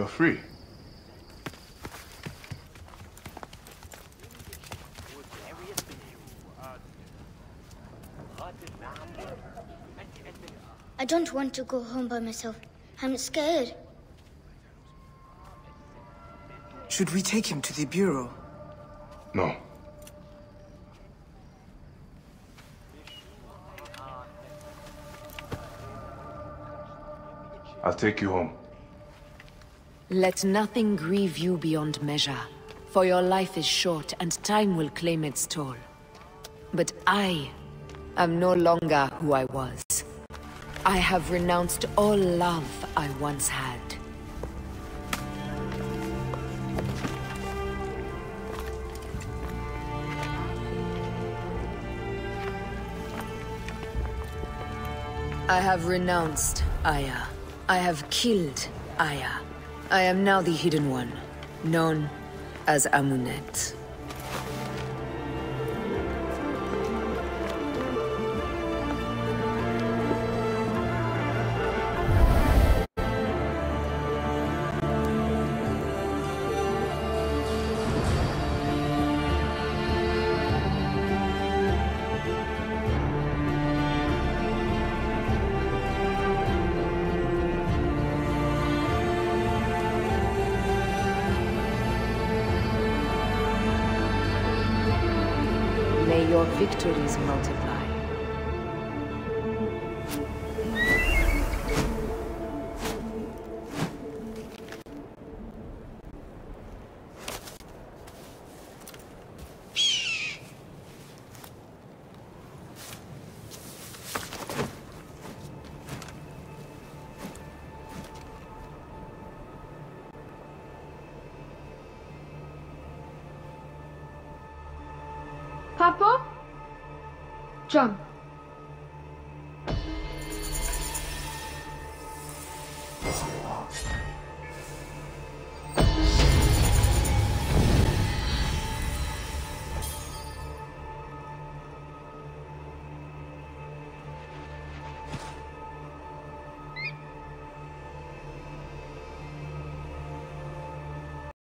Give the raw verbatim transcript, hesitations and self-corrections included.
free. I don't want to go home by myself. I'm scared. Should we take him to the Bureau? No. I'll take you home. Let nothing grieve you beyond measure, for your life is short and time will claim its toll. But I am no longer who I was. I have renounced all love I once had. I have renounced Aya. I have killed Aya. I am now the Hidden One, known as Amunet. May your victories multiply. Papa? John.